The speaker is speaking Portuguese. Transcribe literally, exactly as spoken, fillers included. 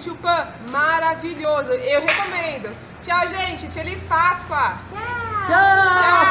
Tio Pan, maravilhoso. Eu recomendo. Tchau, gente. Feliz Páscoa. Tchau. Tchau.